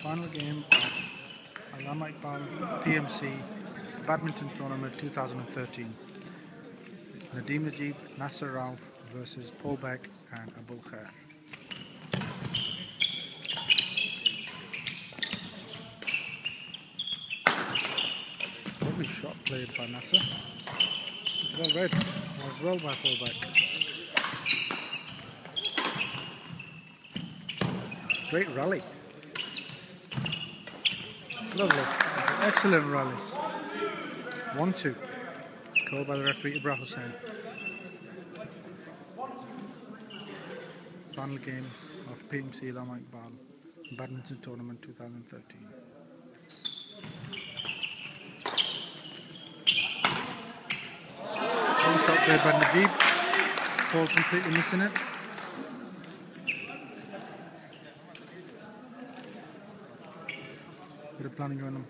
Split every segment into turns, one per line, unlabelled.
final game of Al-Iqbal PMC Badminton Tournament 2013. It's Nadeem Najeeb, Nassar Rauf versus Paul Beck and Abul Khair. Lovely shot played by Nassar. Well read as well by Paul Beck. Great rally. Lovely. Excellent rally. 1-2. Called by the referee Ibrahim Hussain. Final game of PMC Al-Iqbal Badminton Tournament 2013. One shot played by Najeeb. Paul completely missing it. Bit of planning going on.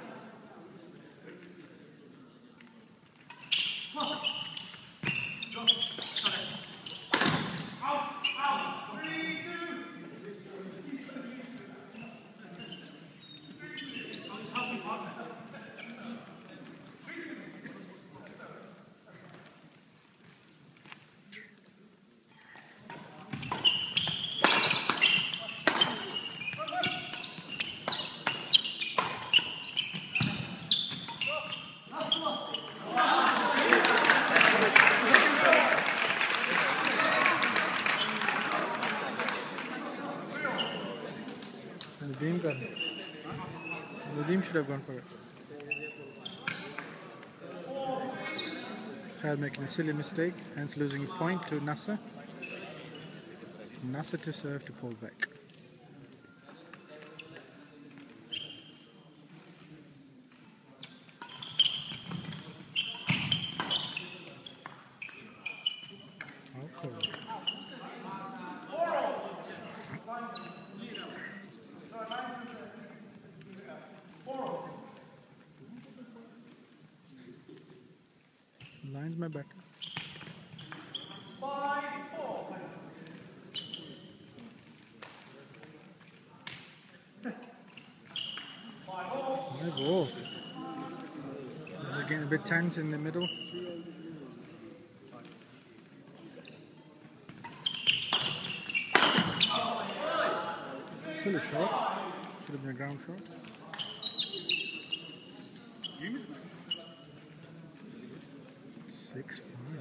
Nadeem should have gone for it. Khair making a silly mistake, hence losing a point to Nassar. Nassar to serve to Paul Beck. Line's my back.
5-4.
My ball. This is getting a bit tense in the middle. Silly shot. Should have been a ground shot. Six, 5.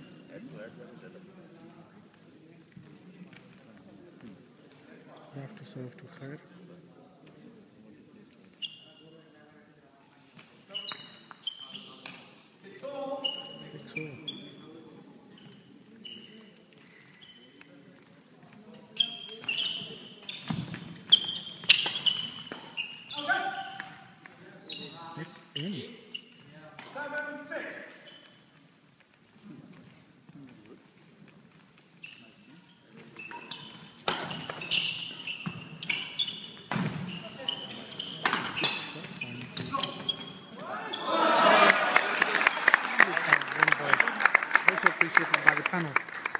Have to serve to Khair. 6-all. 6-all. It's in.
7-6.
Also appreciated by the panel.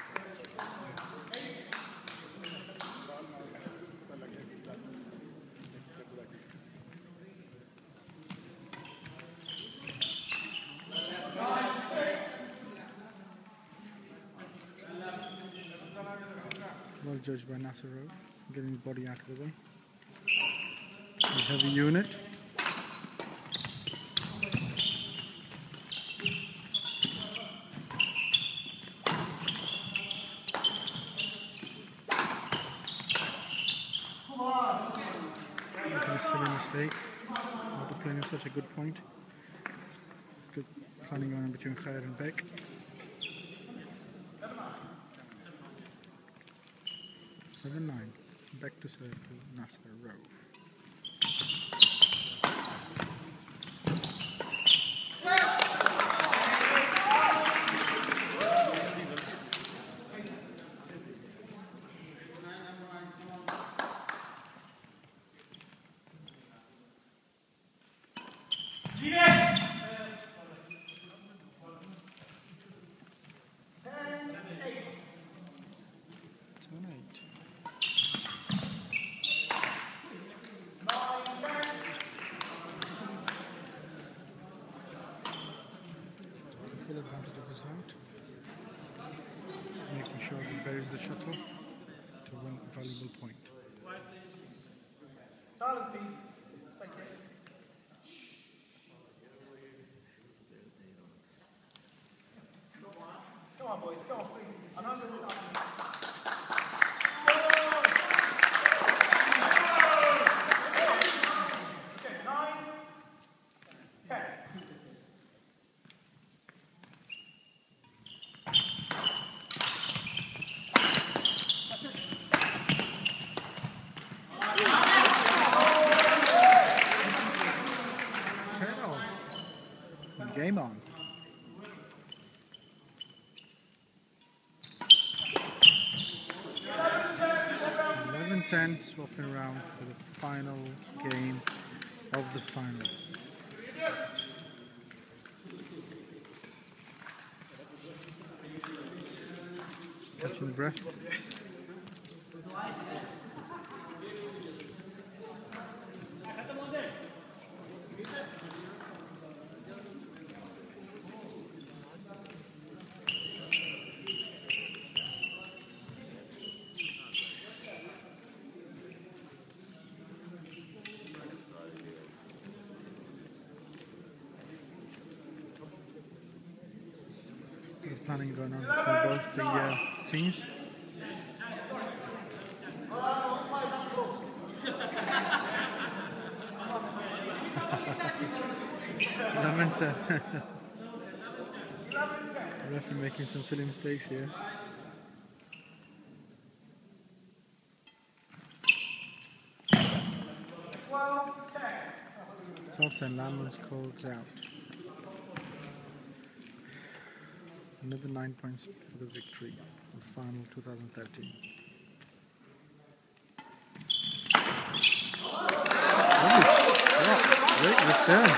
Well judged by Nassar Rauf, getting his body out of the way. His heavy unit. A silly mistake. After playing such a good point. Good planning on between Khair and Beck. 7-9. Back to serve to Nassar Rauf. releases the shuttle to win a valuable point.
Silence, please. Thank you. Come on, boys. Come on, please. I know you're excited. Okay, 9, 10.
10. Game on. 11-10, swapping around for the final game of the final. Catching the breath. There's planning going on between both the teams. Lamenta. The referee making some silly mistakes here. 12-10, Landman's calls out. Another 9 points for the victory in final 2013. Oh, great return.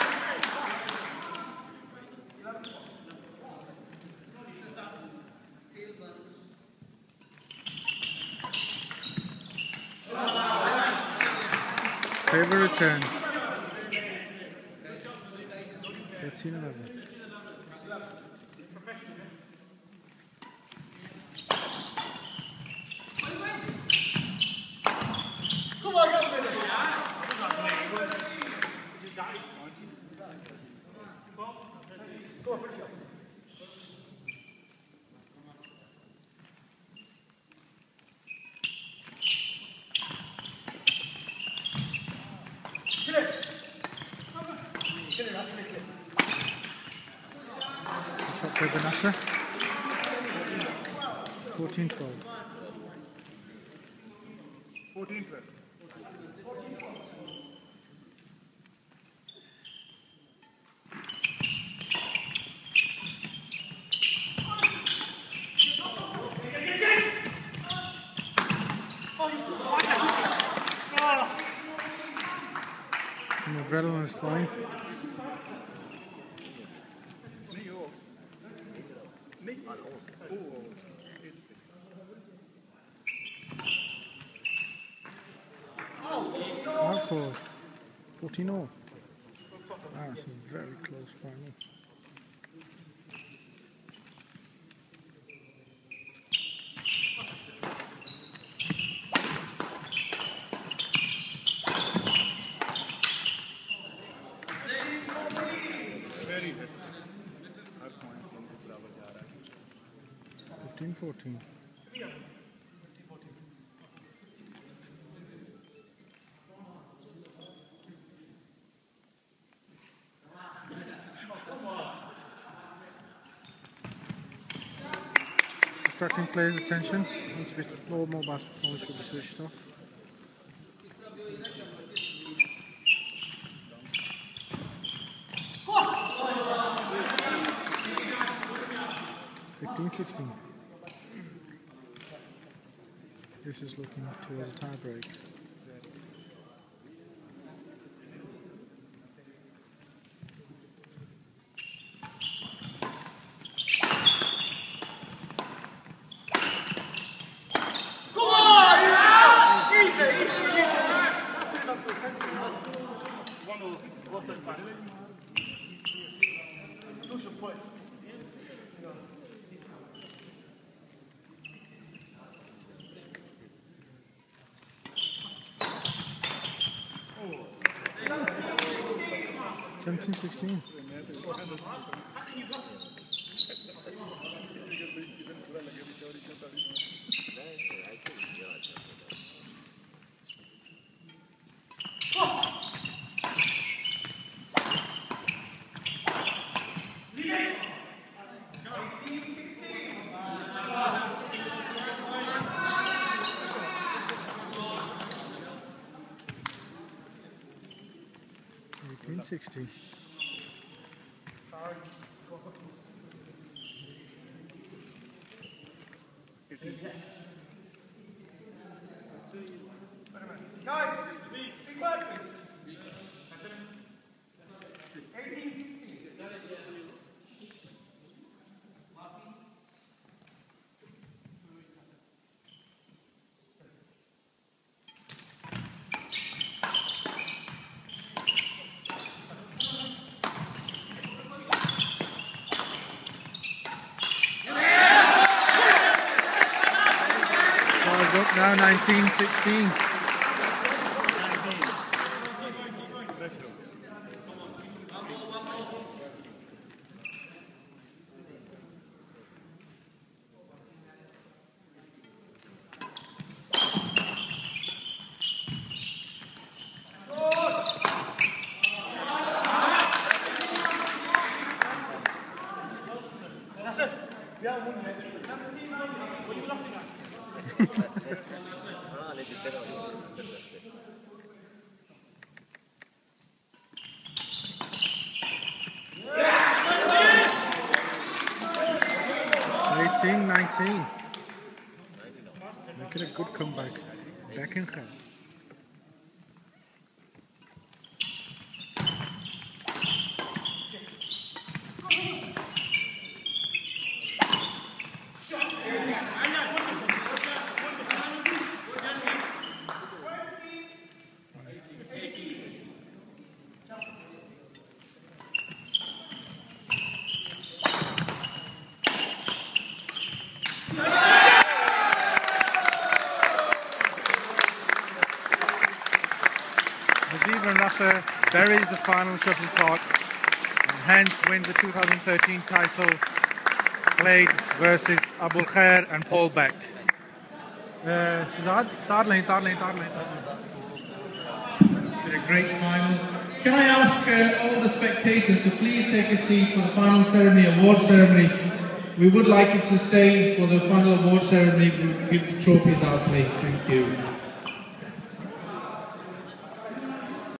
Favorite return. 13-11. Shot by Nassar. 14-12.
14-12.
Some adrenaline is flowing. Hardcore. 14-all. Wow, it's a very close final.
Very good.
15-14. Distracting players' attention. Once a bit more mobile phone should be switched off. (15-16). This is looking towards a tie break. 17-16. $18-16.
Guys, big word, please. 18-16.
Up now 19-16.
Nassar, we have one minute. 17, what are you laughing at?
18-19. Making a good comeback. Back in Khair. Najeeb and Nassar buries the final shuttlecock and hence wins the 2013 title, played versus Abul Khair and Paul Beck. Shazad, third lane.
It's been a great final. Can I ask all the spectators to please take a seat for the final ceremony, award ceremony? We would like you to stay for the final award ceremony. We'll give the trophies out, please. Thank you.